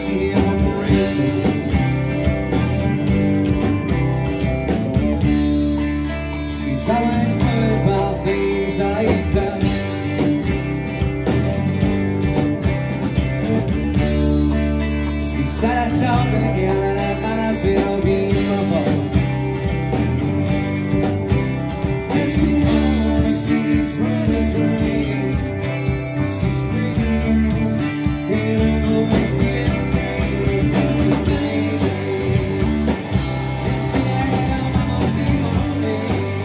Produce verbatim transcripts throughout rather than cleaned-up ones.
see him on the radio. She's always worried about things like that. She started talking again and I might as well be my fault. And she only sees when it's raining. She screams, and only sees screams. She says, baby, and she ain't I must be lonely.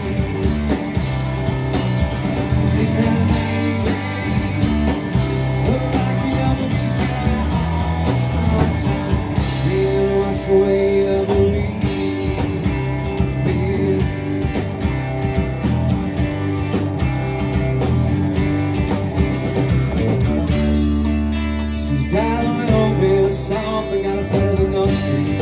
She said, baby, but I can never be scared all sometime. You lost the way I believe. She's got a little bit of something that's better than nothing.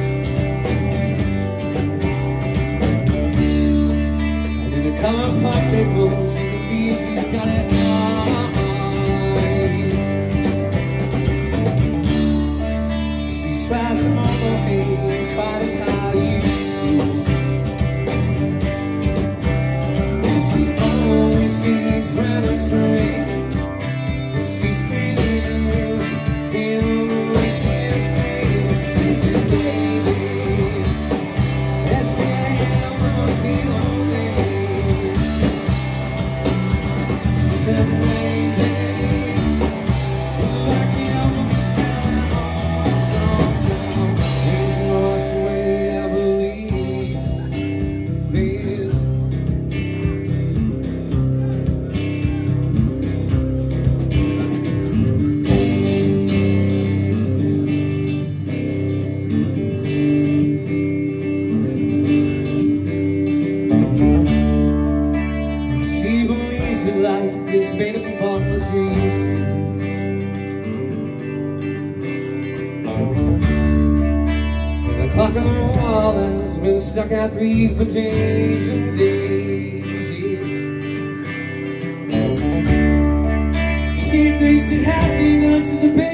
And in the color plastic room, she believes she's got it right. She tries to remember me quite as I used to. And she only sees when it's raining. And she screams, and only sees screams. She says, baby, yes I am, I must be lonely. She said, baby, well I can't understand all sometime. Ain't lost the way I believe this. She believes that life is made up of all what you used to. And the clock on the wall has been stuck at three for days and days, yeah. She thinks that happiness is a bit